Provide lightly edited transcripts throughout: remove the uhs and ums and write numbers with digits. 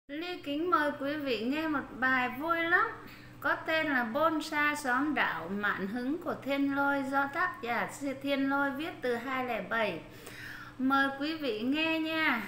Ly kính mời quý vị nghe một bài vui lắm, có tên là Bonsai Xóm Đạo Mạn Hứng của Thiên Lôi, do tác giả Thiên Lôi viết từ 2007. Mời quý vị nghe nha.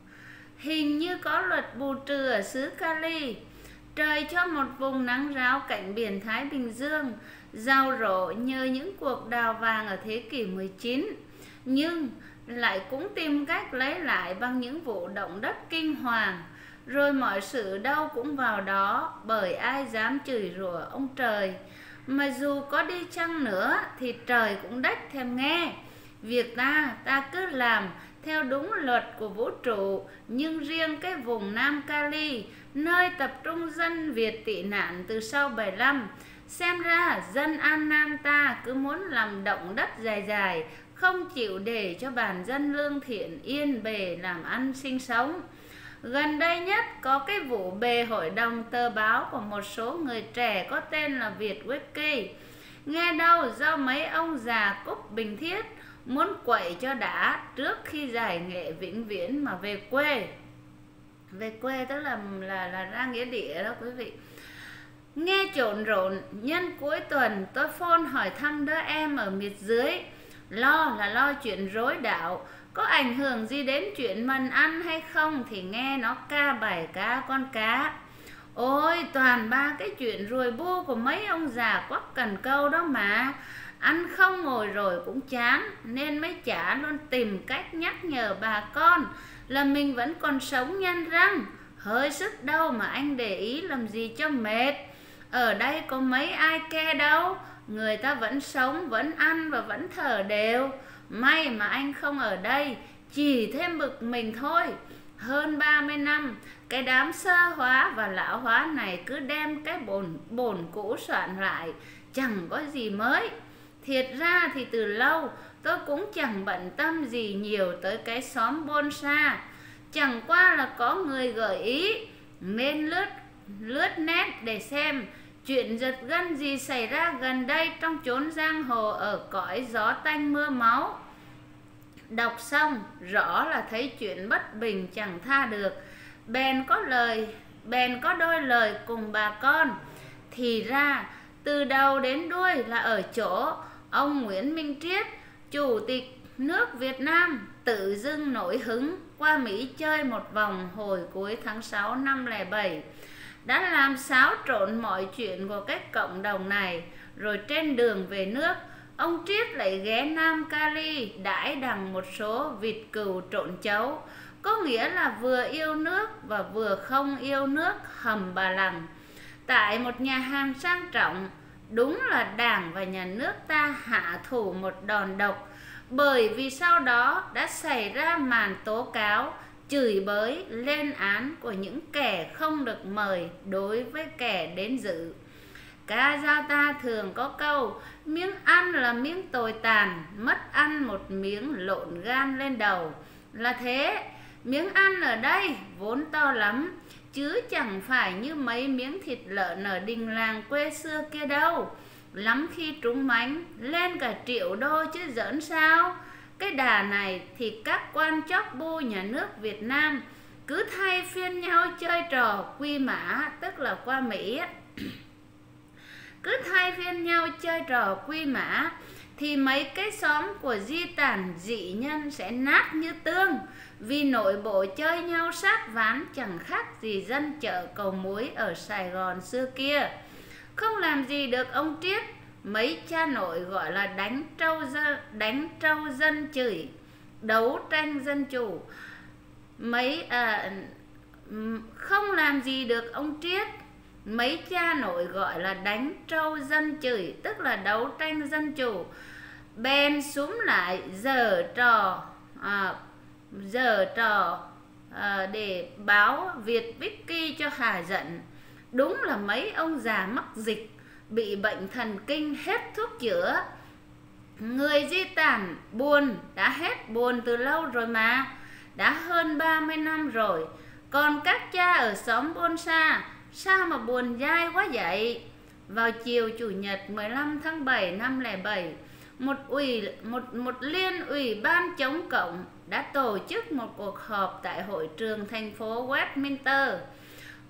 Hình như có luật bù trừ ở xứ Cali. Trời cho một vùng nắng ráo cạnh biển Thái Bình Dương, giàu rổ nhờ những cuộc đào vàng ở thế kỷ 19, nhưng lại cũng tìm cách lấy lại bằng những vụ động đất kinh hoàng. Rồi mọi sự đâu cũng vào đó, bởi ai dám chửi rủa ông trời. Mà dù có đi chăng nữa thì trời cũng đếch thèm nghe. Việc ta cứ làm theo đúng luật của vũ trụ. Nhưng riêng cái vùng Nam Cali, nơi tập trung dân Việt tị nạn từ sau 75, xem ra dân An Nam ta cứ muốn làm động đất dài dài, không chịu để cho bản dân lương thiện yên bề làm ăn sinh sống. Gần đây nhất có cái vụ bề hội đồng tờ báo của một số người trẻ có tên là Việt Wiki. Nghe đâu do mấy ông già Cúc Bình Thiết muốn quậy cho đã trước khi giải nghệ vĩnh viễn mà về quê. Về quê tức là ra nghĩa địa đó quý vị. Nghe trộn rộn, nhân cuối tuần tôi phone hỏi thăm đứa em ở miệt dưới. Lo chuyện rối đạo, có ảnh hưởng gì đến chuyện mần ăn hay không thì nghe nó ca bài cá con cá. Ôi toàn ba cái chuyện ruồi bu của mấy ông già quắc cần câu đó mà. Ăn không ngồi rồi cũng chán, nên mấy chả luôn tìm cách nhắc nhở bà con là mình vẫn còn sống nhanh răng. Hơi sức đâu mà anh để ý làm gì cho mệt. Ở đây có mấy ai ke đâu, người ta vẫn sống, vẫn ăn và vẫn thở đều. May mà anh không ở đây, chỉ thêm bực mình thôi. Hơn 30 năm, cái đám sơ hóa và lão hóa này cứ đem cái bổn cũ soạn lại, chẳng có gì mới. Thiệt ra thì từ lâu tôi cũng chẳng bận tâm gì nhiều tới cái xóm bonsai. Chẳng qua là có người gợi ý, nên lướt net để xem chuyện giật gân gì xảy ra gần đây trong chốn giang hồ ở cõi gió tanh mưa máu. Đọc xong rõ là thấy chuyện bất bình chẳng tha được, bèn có đôi lời cùng bà con. Thì ra từ đầu đến đuôi là ở chỗ ông Nguyễn Minh Triết, chủ tịch nước Việt Nam, tự dưng nổi hứng qua Mỹ chơi một vòng hồi cuối tháng 6 năm 07, đã làm xáo trộn mọi chuyện của cái cộng đồng này. Rồi trên đường về nước, ông Triết lại ghé Nam Cali đãi đằng một số vịt cừu trộn chấu, có nghĩa là vừa yêu nước và vừa không yêu nước hầm bà lằng, tại một nhà hàng sang trọng. Đúng là Đảng và Nhà nước ta hạ thủ một đòn độc, bởi vì sau đó đã xảy ra màn tố cáo, chửi bới, lên án của những kẻ không được mời đối với kẻ đến dự. Ca dao ta thường có câu, miếng ăn là miếng tồi tàn, mất ăn một miếng lộn gan lên đầu. Là thế, miếng ăn ở đây vốn to lắm, chứ chẳng phải như mấy miếng thịt lợn ở đình làng quê xưa kia đâu. Lắm khi trúng mánh lên cả triệu đô chứ giỡn sao. Cái đà này thì các quan chóp bu nhà nước Việt Nam cứ thay phiên nhau chơi trò quy mã, tức là qua Mỹ cứ thay phiên nhau chơi trò quy mã thì mấy cái xóm của di tản dị nhân sẽ nát như tương, vì nội bộ chơi nhau sát ván chẳng khác gì dân chợ cầu muối ở Sài Gòn xưa kia. Không làm gì được ông Triết, mấy cha nội gọi là đánh trâu dân chửi, đấu tranh dân chủ. Không làm gì được ông Triết, mấy cha nội gọi là đánh trâu dân chửi, tức là đấu tranh dân chủ. Bèn xúm lại giở trò để báo Việt Wiki cho hà giận. Đúng là mấy ông già mắc dịch, bị bệnh thần kinh hết thuốc chữa. Người di tản buồn đã hết buồn từ lâu rồi mà, đã hơn 30 năm rồi. Còn các cha ở xóm bonsai sao mà buồn dai quá vậy? Vào chiều Chủ nhật 15 tháng 7 năm 07, một liên ủy ban chống cộng đã tổ chức một cuộc họp tại hội trường thành phố Westminster.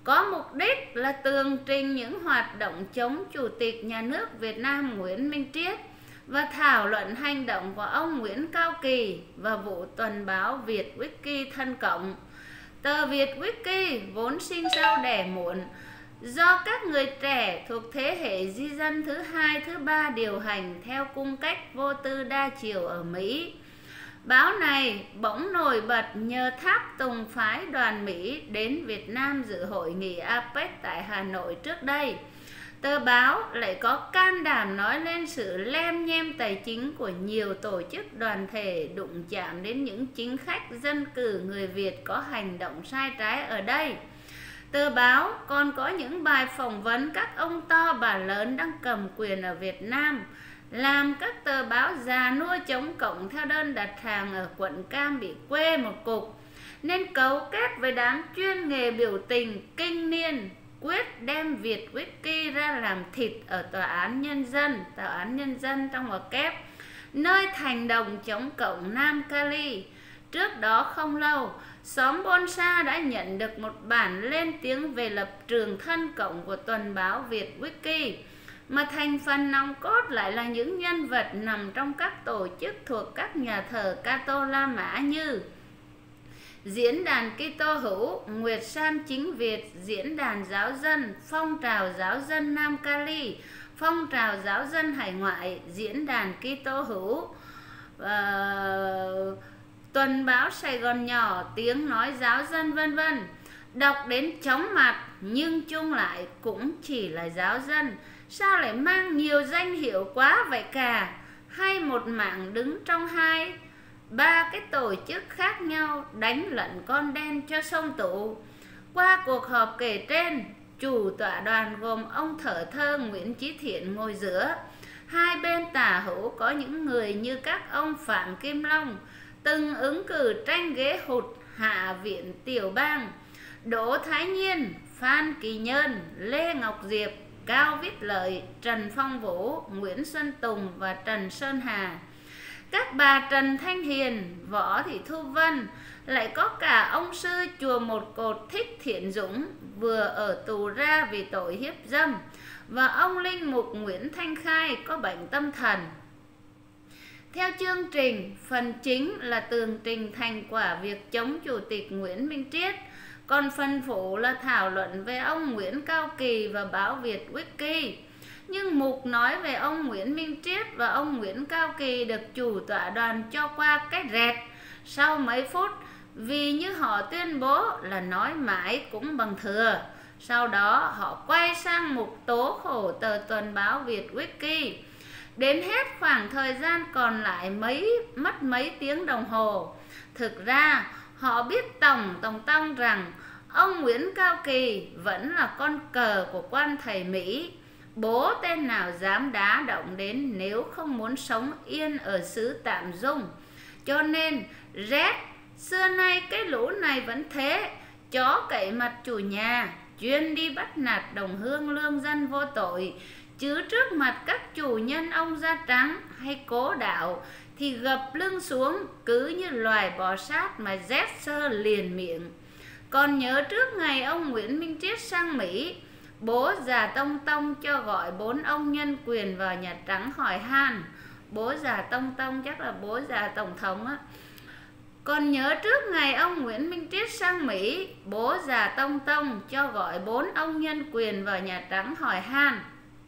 có mục đích là tường trình những hoạt động chống Chủ tịch Nhà nước Việt Nam Nguyễn Minh Triết và thảo luận hành động của ông Nguyễn Cao Kỳ và vụ tuần báo Việt Wiki thân cộng. Tờ Việt Wiki vốn sinh sau đẻ muộn, do các người trẻ thuộc thế hệ di dân thứ hai, thứ ba điều hành theo cung cách vô tư đa chiều ở Mỹ. Báo này bỗng nổi bật nhờ tháp tùng phái đoàn Mỹ đến Việt Nam dự hội nghị APEC tại Hà Nội trước đây. Tờ báo lại có can đảm nói lên sự lem nhem tài chính của nhiều tổ chức đoàn thể, đụng chạm đến những chính khách dân cử người Việt có hành động sai trái ở đây. Tờ báo còn có những bài phỏng vấn các ông to bà lớn đang cầm quyền ở Việt Nam, làm các tờ báo già nua chống cộng theo đơn đặt hàng ở quận Cam bị quê một cục, nên cấu kết với đám chuyên nghề biểu tình kinh niên quyết đem Việt Wiki ra làm thịt ở Tòa án Nhân dân trong ngoặc kép, nơi thành đồng chống cộng Nam Cali. Trước đó không lâu, xóm Bonsa đã nhận được một bản lên tiếng về lập trường thân cộng của tuần báo Việt Wiki, mà thành phần nòng cốt lại là những nhân vật nằm trong các tổ chức thuộc các nhà thờ Cato La Mã như Diễn đàn Kitô hữu, Nguyệt San Chính Việt, Diễn đàn Giáo dân, Phong trào Giáo dân Nam Cali, Phong trào Giáo dân Hải ngoại, Diễn đàn Kitô hữu, tuần báo Sài Gòn nhỏ, Tiếng nói Giáo dân, vân vân. Đọc đến chóng mặt nhưng chung lại cũng chỉ là giáo dân. Sao lại mang nhiều danh hiệu quá vậy cả? Hay một mảng đứng trong hai ba cái tổ chức khác nhau đánh lận con đen cho sông tụ. Qua cuộc họp kể trên, chủ tọa đoàn gồm ông thợ thơ Nguyễn Chí Thiện ngồi giữa. Hai bên tả hữu có những người như các ông Phạm Kim Long, từng ứng cử tranh ghế hụt Hạ viện Tiểu bang, Đỗ Thái Nhiên, Phan Kỳ Nhơn, Lê Ngọc Diệp, Cao Viết Lợi, Trần Phong Vũ, Nguyễn Xuân Tùng và Trần Sơn Hà. Các bà Trần Thanh Hiền, Võ Thị Thu Vân, lại có cả ông sư chùa Một Cột Thích Thiện Dũng vừa ở tù ra vì tội hiếp dâm, và ông linh mục Nguyễn Thanh Khai có bệnh tâm thần. Theo chương trình, phần chính là tường trình thành quả việc chống Chủ tịch Nguyễn Minh Triết, còn phần phụ là thảo luận về ông Nguyễn Cao Kỳ và báo Việt Wiki. Nhưng mục nói về ông Nguyễn Minh Triết và ông Nguyễn Cao Kỳ được chủ tọa đoàn cho qua cái rẹt sau mấy phút, vì như họ tuyên bố là nói mãi cũng bằng thừa. Sau đó họ quay sang mục tố khổ tờ tuần báo Việt Wiki. Đến hết khoảng thời gian còn lại mất mấy tiếng đồng hồ. Thực ra họ biết tòng rằng ông Nguyễn Cao Kỳ vẫn là con cờ của quan thầy Mỹ. Bố tên nào dám đá động đến nếu không muốn sống yên ở xứ Tạm Dung. Cho nên rét xưa nay cái lũ này vẫn thế, chó cậy mặt chủ nhà, chuyên đi bắt nạt đồng hương lương dân vô tội, chứ trước mặt các chủ nhân ông da trắng hay cố đạo thì gập lưng xuống cứ như loài bò sát mà rét sơ liền miệng. Còn nhớ trước ngày ông Nguyễn Minh Triết sang Mỹ, bố già Tông cho gọi 4 ông nhân quyền vào Nhà Trắng hỏi han. Bố già Tông chắc là bố già Tổng thống á. Còn nhớ trước ngày ông Nguyễn Minh Triết sang Mỹ, bố già Tông cho gọi 4 ông nhân quyền vào Nhà Trắng hỏi han.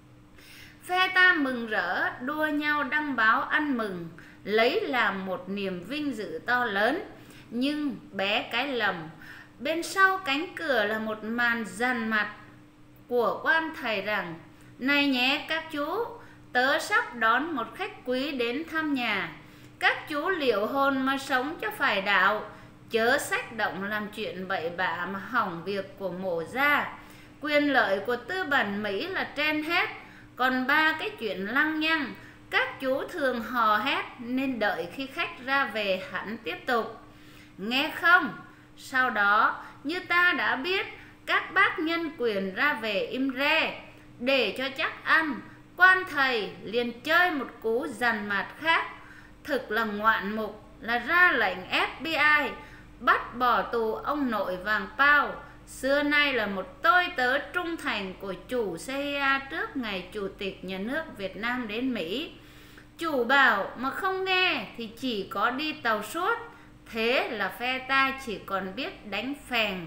Phe ta mừng rỡ đua nhau đăng báo ăn mừng, lấy làm một niềm vinh dự to lớn. Nhưng bé cái lầm, bên sau cánh cửa là một màn dằn mặt của quan thầy rằng: này nhé các chú, tớ sắp đón một khách quý đến thăm nhà. Các chú liệu hồn mà sống cho phải đạo, chớ sách động làm chuyện bậy bạ mà hỏng việc của mổ gia. Quyền lợi của tư bản Mỹ là trên hết, còn ba cái chuyện lăng nhăng các chú thường hò hét, nên đợi khi khách ra về hẳn tiếp tục. Nghe không? Sau đó, như ta đã biết, các bác nhân quyền ra về im re. Để cho chắc ăn, quan thầy liền chơi một cú dằn mặt khác, thực là ngoạn mục, là ra lệnh FBI bắt bỏ tù ông nội Vàng Pao, xưa nay là một tôi tớ trung thành của chủ CIA trước ngày Chủ tịch Nhà nước Việt Nam đến Mỹ. Chủ bảo mà không nghe thì chỉ có đi tàu suốt. Thế là phe ta chỉ còn biết đánh phèn,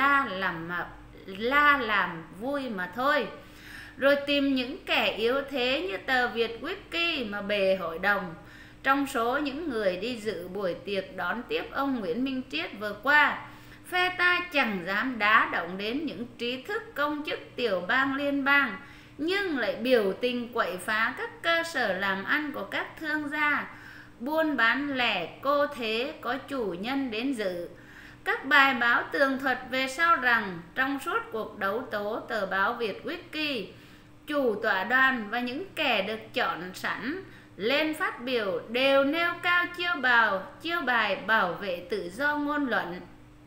la làm vui mà thôi. Rồi tìm những kẻ yếu thế như tờ Việt Wiki mà bề hội đồng. Trong số những người đi dự buổi tiệc đón tiếp ông Nguyễn Minh Triết vừa qua, phe ta chẳng dám đá động đến những trí thức công chức tiểu bang liên bang, nhưng lại biểu tình quậy phá các cơ sở làm ăn của các thương gia, buôn bán lẻ cô thế có chủ nhân đến dự. Các bài báo tường thuật về sau rằng trong suốt cuộc đấu tố tờ báo Việt Wiki, chủ tọa đoàn và những kẻ được chọn sẵn lên phát biểu đều nêu cao chiêu bài bảo vệ tự do ngôn luận.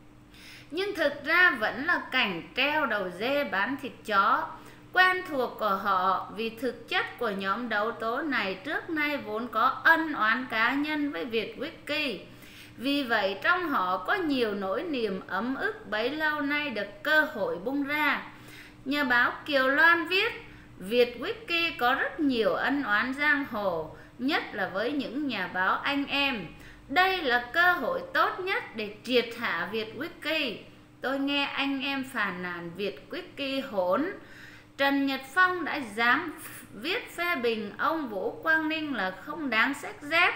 Nhưng thực ra vẫn là cảnh treo đầu dê bán thịt chó, quen thuộc của họ vì thực chất của nhóm đấu tố này trước nay vốn có ân oán cá nhân với Việt Wiki. Vì vậy trong họ có nhiều nỗi niềm ấm ức bấy lâu nay được cơ hội bung ra. Nhà báo Kiều Loan viết, Việt Wiki có rất nhiều ân oán giang hồ, nhất là với những nhà báo anh em. Đây là cơ hội tốt nhất để triệt hạ Việt Wiki. Tôi nghe anh em phàn nàn Việt Wiki hỗn. Trần Nhật Phong đã dám viết phê bình ông Vũ Quang Ninh là không đáng xách dép.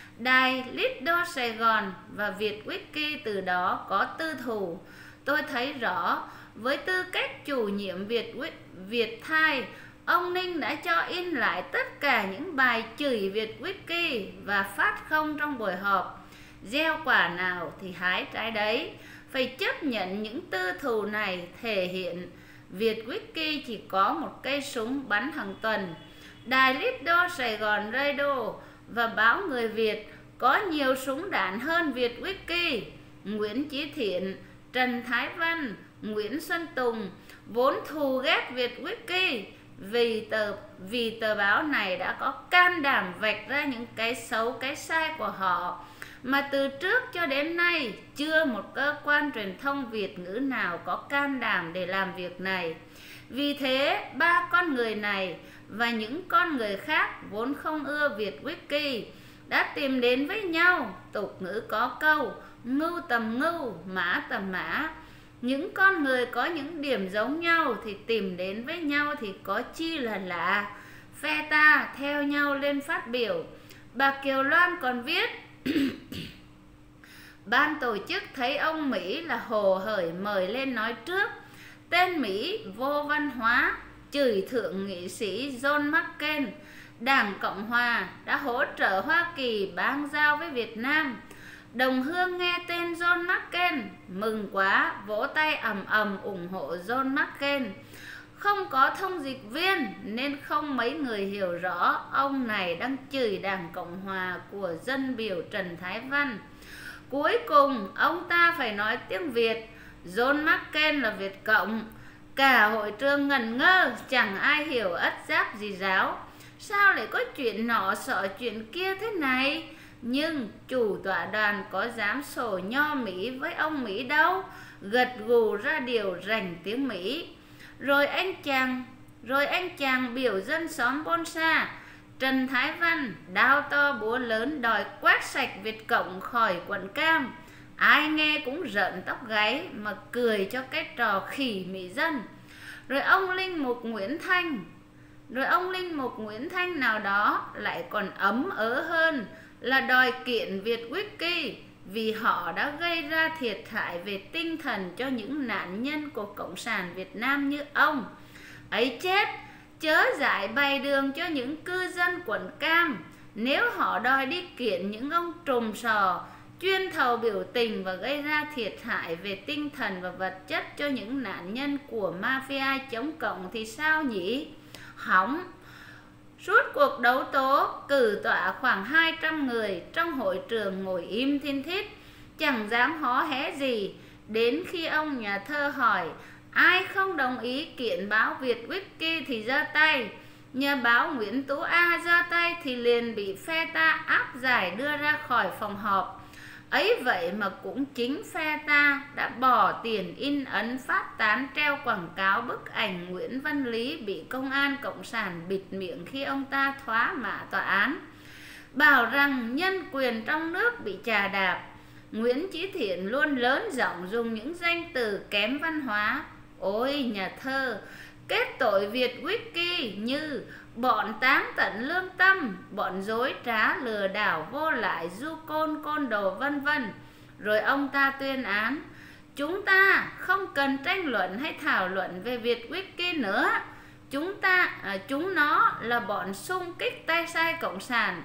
Đài Lido Sài Gòn và Việt Wiki từ đó có tư thù. Tôi thấy rõ, với tư cách chủ nhiệm Việt Thai, ông Ninh đã cho in lại tất cả những bài chửi Việt Wiki và phát không trong buổi họp. Gieo quả nào thì hái trái đấy. Phải chấp nhận những tư thù này thể hiện Việt Wiki chỉ có một cây súng bắn hàng tuần. Đài Lido Sài Gòn Radio và báo Người Việt có nhiều súng đạn hơn Việt Wiki. Nguyễn Chí Thiện, Trần Thái Văn, Nguyễn Xuân Tùng vốn thù ghét Việt Wiki vì tờ báo này đã có can đảm vạch ra những cái xấu cái sai của họ mà từ trước cho đến nay chưa một cơ quan truyền thông Việt ngữ nào có can đảm để làm việc này. Vì thế, ba con người này và những con người khác vốn không ưa Việt Wiki đã tìm đến với nhau. Tục ngữ có câu, ngưu tầm ngưu, mã tầm mã. Những con người có những điểm giống nhau thì tìm đến với nhau thì có chi là lạ. Phe ta theo nhau lên phát biểu. Bà Kiều Loan còn viết, ban tổ chức thấy ông Mỹ là hồ hởi mời lên nói trước. Tên Mỹ vô văn hóa, chửi thượng nghị sĩ John McCain. Đảng Cộng Hòa đã hỗ trợ Hoa Kỳ bang giao với Việt Nam. Đồng hương nghe tên John McCain mừng quá, vỗ tay ầm ầm ủng hộ John McCain. Không có thông dịch viên nên không mấy người hiểu rõ ông này đang chửi Đảng Cộng Hòa của dân biểu Trần Thái Văn. Cuối cùng ông ta phải nói tiếng Việt. John McCain là Việt Cộng. Cả hội trường ngẩn ngơ, chẳng ai hiểu ất giáp gì ráo. Sao lại có chuyện nọ sợ chuyện kia thế này? Nhưng chủ tọa đoàn có dám sổ nho Mỹ với ông Mỹ đâu, gật gù ra điều rành tiếng Mỹ. Rồi anh chàng biểu dân xóm Bonsa, Trần Thái Văn, đao to búa lớn đòi quét sạch Việt Cộng khỏi quận Cam. Ai nghe cũng rợn tóc gáy mà cười cho cái trò khỉ Mỹ dân. Rồi ông Linh Mục Nguyễn Thanh nào đó lại còn ấm ớ hơn là đòi kiện Việt Wiki vì họ đã gây ra thiệt hại về tinh thần cho những nạn nhân của Cộng sản Việt Nam như ông. Ấy chết, chớ dại bày đường cho những cư dân quận Cam nếu họ đòi đi kiện những ông trùm sò chuyên thầu biểu tình và gây ra thiệt hại về tinh thần và vật chất cho những nạn nhân của mafia chống cộng thì sao nhỉ? Hỏng. Suốt cuộc đấu tố, cử tọa khoảng 200 người trong hội trường ngồi im thiên thít, chẳng dám hó hé gì. Đến khi ông nhà thơ hỏi ai không đồng ý kiện báo Việt Wiki thì giơ tay. Nhà báo Nguyễn Tú A giơ tay thì liền bị phe ta áp giải đưa ra khỏi phòng họp. Ấy vậy mà cũng chính phe ta đã bỏ tiền in ấn phát tán treo quảng cáo bức ảnh Nguyễn Văn Lý bị công an cộng sản bịt miệng khi ông ta thoá mạ tòa án, bảo rằng nhân quyền trong nước bị chà đạp. Nguyễn Chí Thiện luôn lớn giọng dùng những danh từ kém văn hóa. Ôi nhà thơ, kết tội Việt Wiki như bọn táng tận lương tâm, bọn dối trá lừa đảo vô lại, du côn đồ vân vân. Rồi ông ta tuyên án: chúng ta không cần tranh luận hay thảo luận về Việt Wiki nữa. Chúng nó là bọn xung kích tay sai cộng sản.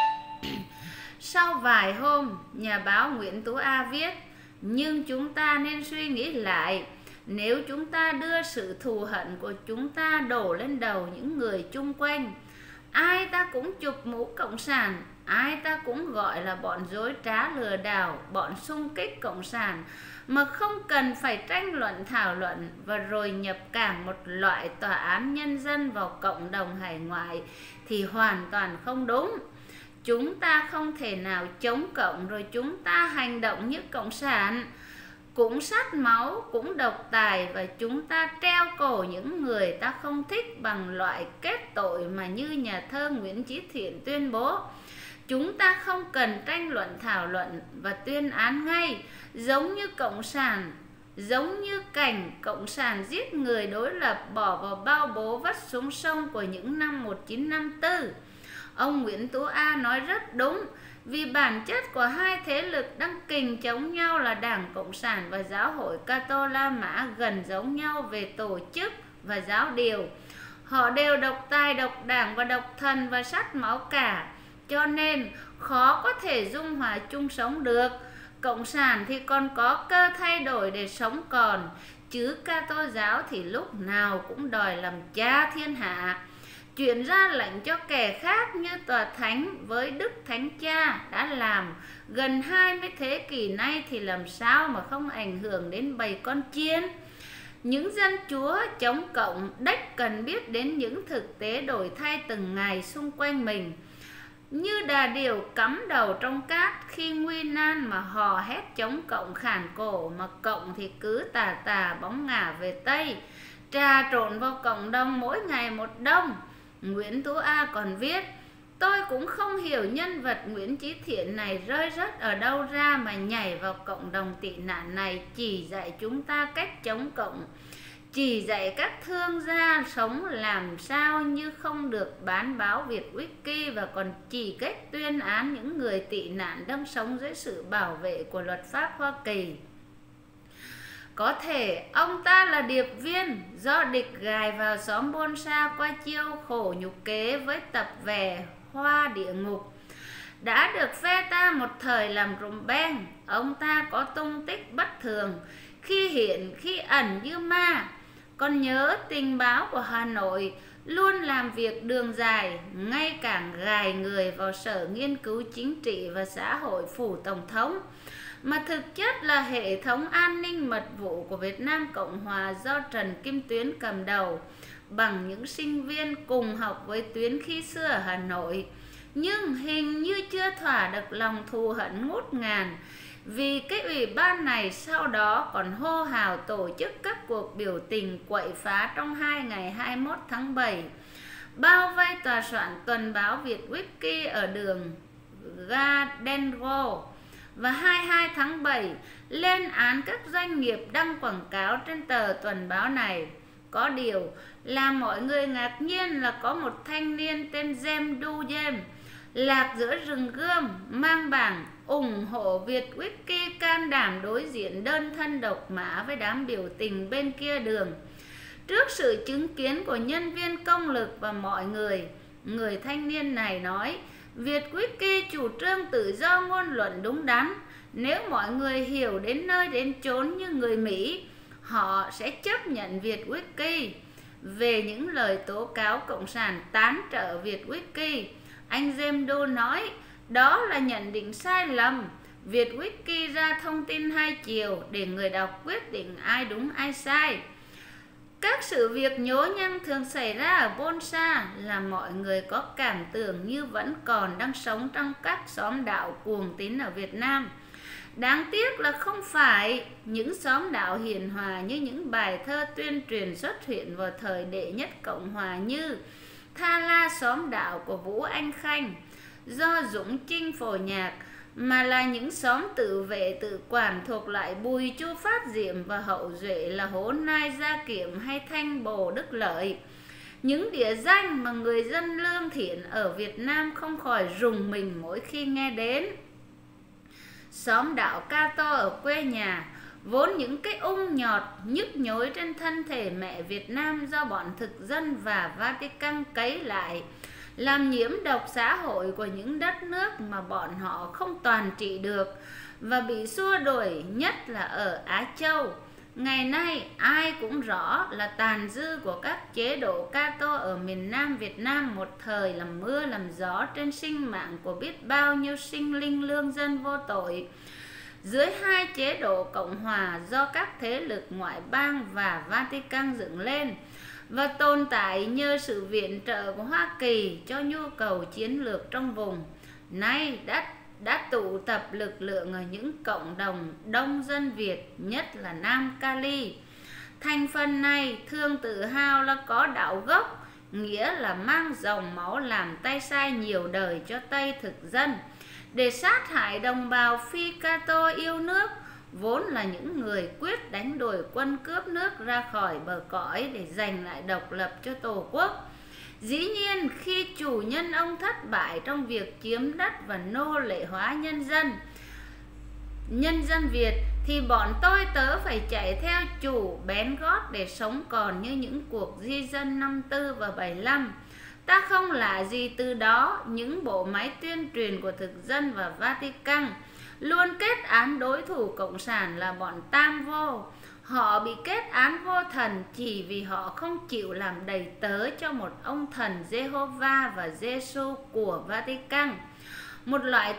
Sau vài hôm, nhà báo Nguyễn Tú A viết: nhưng chúng ta nên suy nghĩ lại. Nếu chúng ta đưa sự thù hận của chúng ta đổ lên đầu những người chung quanh, ai ta cũng chụp mũ cộng sản, ai ta cũng gọi là bọn dối trá lừa đảo, bọn xung kích cộng sản, mà không cần phải tranh luận thảo luận, và rồi nhập cảng một loại tòa án nhân dân vào cộng đồng hải ngoại thì hoàn toàn không đúng. Chúng ta không thể nào chống cộng rồi chúng ta hành động như cộng sản, cũng sát máu, cũng độc tài, và chúng ta treo cổ những người ta không thích bằng loại kết tội mà như nhà thơ Nguyễn Chí Thiện tuyên bố. Chúng ta không cần tranh luận thảo luận và tuyên án ngay, giống như cộng sản, giống như cảnh cộng sản giết người đối lập bỏ vào bao bố vắt xuống sông của những năm 1954. Ông Nguyễn Tú A nói rất đúng, vì bản chất của hai thế lực đang kình chống nhau là Đảng Cộng sản và Giáo hội Cato La Mã gần giống nhau về tổ chức và giáo điều. Họ đều độc tài, độc đảng và độc thần và sát máu cả, cho nên khó có thể dung hòa chung sống được. Cộng sản thì còn có cơ thay đổi để sống còn, chứ Cato giáo thì lúc nào cũng đòi làm cha thiên hạ. Chuyển ra lệnh cho kẻ khác như tòa thánh với Đức Thánh Cha đã làm gần 20 thế kỷ nay thì làm sao mà không ảnh hưởng đến bầy con chiên. Những dân chúa chống cộng đếch cần biết đến những thực tế đổi thay từng ngày xung quanh mình. Như đà điểu cắm đầu trong cát khi nguy nan mà hò hét chống cộng khản cổ, mà cộng thì cứ tà tà bóng ngả về Tây, trà trộn vào cộng đồng mỗi ngày một đông. Nguyễn Tú A còn viết: tôi cũng không hiểu nhân vật Nguyễn Chí Thiện này rơi rớt ở đâu ra mà nhảy vào cộng đồng tị nạn này, chỉ dạy chúng ta cách chống cộng, chỉ dạy các thương gia sống làm sao như không được bán báo Việt Wiki, và còn chỉ cách tuyên án những người tị nạn đang sống dưới sự bảo vệ của luật pháp Hoa Kỳ. Có thể ông ta là điệp viên do địch gài vào xóm Bonsa qua chiêu khổ nhục kế với tập về Hoa Địa Ngục, đã được phe ta một thời làm rùm beng. Ông ta có tung tích bất thường, khi hiện khi ẩn như ma. Còn nhớ tình báo của Hà Nội luôn làm việc đường dài, ngay càng gài người vào Sở Nghiên cứu Chính trị và Xã hội phủ Tổng thống, mà thực chất là hệ thống an ninh mật vụ của Việt Nam Cộng Hòa do Trần Kim Tuyến cầm đầu, bằng những sinh viên cùng học với Tuyến khi xưa ở Hà Nội. Nhưng hình như chưa thỏa được lòng thù hận ngút ngàn, vì cái ủy ban này sau đó còn hô hào tổ chức các cuộc biểu tình quậy phá trong 2 ngày 21 tháng 7, bao vây tòa soạn tuần báo Việt Wiki ở đường Gardengo, và 22 tháng 7 lên án các doanh nghiệp đăng quảng cáo trên tờ tuần báo này. Có điều làm mọi người ngạc nhiên là có một thanh niên tên Jem Du Jem lạc giữa rừng gươm, mang bảng ủng hộ Việt Wiki, can đảm đối diện đơn thân độc mã với đám biểu tình bên kia đường. Trước sự chứng kiến của nhân viên công lực và mọi người, người thanh niên này nói: Việt Wiki chủ trương tự do ngôn luận đúng đắn. Nếu mọi người hiểu đến nơi đến chốn như người Mỹ, họ sẽ chấp nhận Việt Wiki. Về những lời tố cáo cộng sản tán trợ Việt Wiki, anh James Doe nói đó là nhận định sai lầm. Việt Wiki ra thông tin hai chiều để người đọc quyết định ai đúng ai sai. Các sự việc nhố nhăng thường xảy ra ở Bonsa làm mọi người có cảm tưởng như vẫn còn đang sống trong các xóm đạo cuồng tín ở Việt Nam. Đáng tiếc là không phải những xóm đạo hiền hòa như những bài thơ tuyên truyền xuất hiện vào thời đệ nhất Cộng Hòa như Tha La Xóm Đạo của Vũ Anh Khanh do Dũng Chinh phổ nhạc, mà là những xóm tự vệ tự quản thuộc lại Bùi Chu Phát Diệm và hậu duệ là Hố Nai Gia Kiểm hay Thanh Bồ Đức Lợi. Những địa danh mà người dân lương thiện ở Việt Nam không khỏi rùng mình mỗi khi nghe đến. Xóm đạo Cato ở quê nhà, vốn những cái ung nhọt nhức nhối trên thân thể mẹ Việt Nam do bọn thực dân và Vatican cấy lại, làm nhiễm độc xã hội của những đất nước mà bọn họ không toàn trị được và bị xua đuổi, nhất là ở Á Châu. Ngày nay ai cũng rõ là tàn dư của các chế độ Cato ở miền Nam Việt Nam một thời làm mưa làm gió trên sinh mạng của biết bao nhiêu sinh linh lương dân vô tội. Dưới hai chế độ Cộng Hòa do các thế lực ngoại bang và Vatican dựng lên và tồn tại nhờ sự viện trợ của Hoa Kỳ cho nhu cầu chiến lược trong vùng, nay đã tụ tập lực lượng ở những cộng đồng đông dân Việt, nhất là Nam Cali. Thành phần này thường tự hào là có đạo gốc, nghĩa là mang dòng máu làm tay sai nhiều đời cho Tây thực dân, để sát hại đồng bào phi Cato yêu nước, vốn là những người quyết đánh đuổi quân cướp nước ra khỏi bờ cõi để giành lại độc lập cho Tổ quốc. Dĩ nhiên khi chủ nhân ông thất bại trong việc chiếm đất và nô lệ hóa nhân dân Việt thì bọn tôi tớ phải chạy theo chủ bén gót để sống còn như những cuộc di dân năm 4 và 75. Ta không lạ gì từ đó những bộ máy tuyên truyền của thực dân và Vatican luôn kết án đối thủ cộng sản là bọn tam vô. Họ bị kết án vô thần chỉ vì họ không chịu làm đầy tớ cho một ông thần Jehovah và Giêsu của Vatican, một loại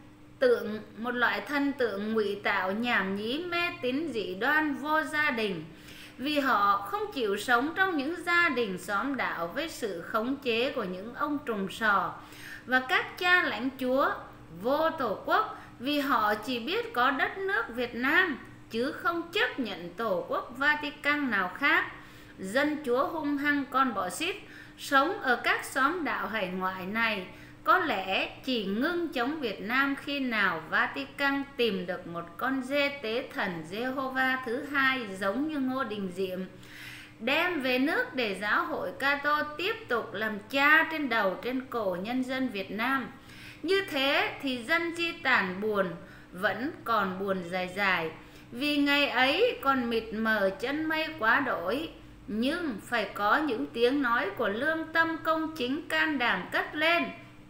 thân tượng ngụy tạo nhảm nhí mê tín dị đoan vô gia đình. Vì họ không chịu sống trong những gia đình xóm đạo với sự khống chế của những ông trùm sò và các cha lãnh chúa vô tổ quốc, vì họ chỉ biết có đất nước Việt Nam chứ không chấp nhận tổ quốc Vatican nào khác. Dân chúa hung hăng con bọ xít sống ở các xóm đạo hải ngoại này có lẽ chỉ ngưng chống Việt Nam khi nào Vatican tìm được một con dê tế thần Jehovah thứ hai giống như Ngô Đình Diệm, đem về nước để giáo hội Cato tiếp tục làm cha trên đầu trên cổ nhân dân Việt Nam. Như thế thì dân Di Tản buồn, vẫn còn buồn dài dài, vì ngày ấy còn mịt mờ chân mây quá đổi. Nhưng phải có những tiếng nói của lương tâm công chính can đảm cất lên,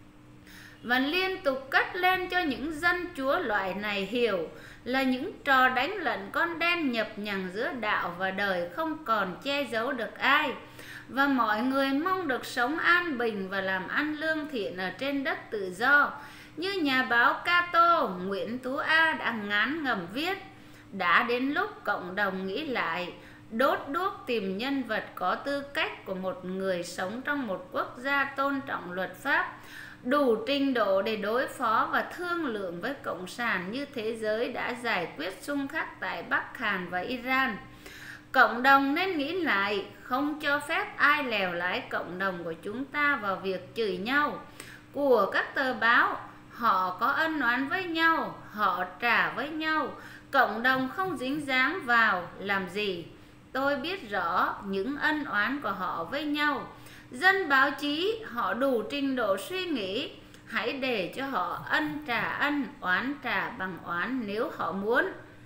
và liên tục cất lên cho những dân chúa loại này hiểu là những trò đánh lận con đen nhập nhằng giữa đạo và đời không còn che giấu được ai, và mọi người mong được sống an bình và làm ăn lương thiện ở trên đất tự do. Như nhà báo Cato Nguyễn Tú A đã ngán ngẩm viết, đã đến lúc cộng đồng nghĩ lại, đốt đuốc tìm nhân vật có tư cách của một người sống trong một quốc gia tôn trọng luật pháp, đủ trình độ để đối phó và thương lượng với Cộng sản như thế giới đã giải quyết xung khắc tại Bắc Hàn và Iran. Cộng đồng nên nghĩ lại, không cho phép ai lèo lái cộng đồng của chúng ta vào việc chửi nhau. Của các tờ báo, họ có ân oán với nhau, họ trả với nhau, cộng đồng không dính dáng vào làm gì. Tôi biết rõ những ân oán của họ với nhau. Dân báo chí họ đủ trình độ suy nghĩ, hãy để cho họ ân trả ân, oán trả bằng oán nếu họ muốn.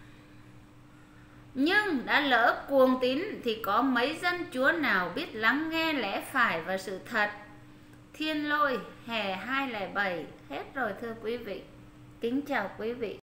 Nhưng đã lỡ cuồng tín thì có mấy dân chúa nào biết lắng nghe lẽ phải và sự thật. Thiên Lôi hè 2007 hết rồi thưa quý vị. Kính chào quý vị.